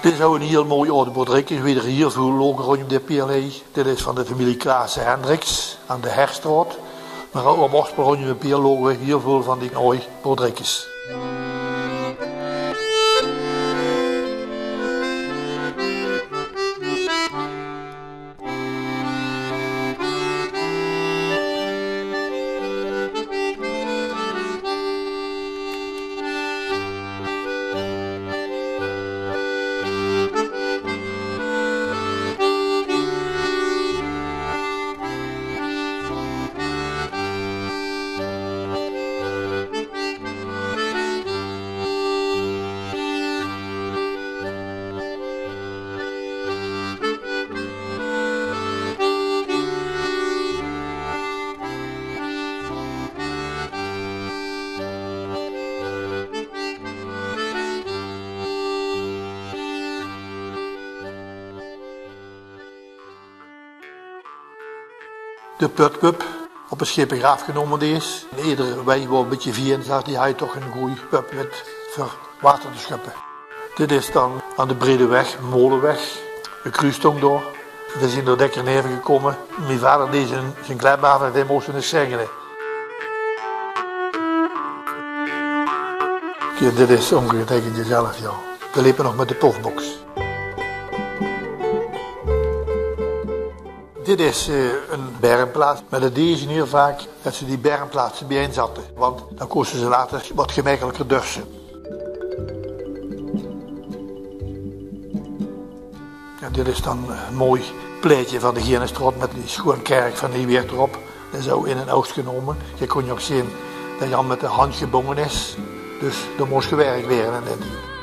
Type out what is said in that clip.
Dit is ook een heel mooi oude boerderij. Er weer heel veel logen rondom de Pierlee. Dit is van de familie Klaas Hendricks aan de Herstraat. Maar ook op oorsprong rondom de Pierlee logen heel veel van die oude boerderijtjes. De putpup op een schippengraaf genomen is. En iedere wei waar een beetje veen zat, die had toch een goede pup met voor water te schuppen. Dit is dan aan de Brede Weg, Molenweg, een kruistong door. We zijn er lekker neer gekomen. Mijn vader deed zijn kleibaar en hij moest eens zingen. Kijk, dit is ongeveer tegen jezelf, ja. We liepen nog met de pofbox. Dit is een bergplaats. Met de deze hier vaak dat ze die bergplaatsen bijeen zaten. Want dan kosten ze later wat gemakkelijker dursen. Ja, dit is dan een mooi pleitje van de Gienestraat met die schoonkerk van die weer erop. Dat is ook in een oogst genomen. Je kon je ook zien dat Jan met de hand gebonden is. Dus er moest gewerkt worden.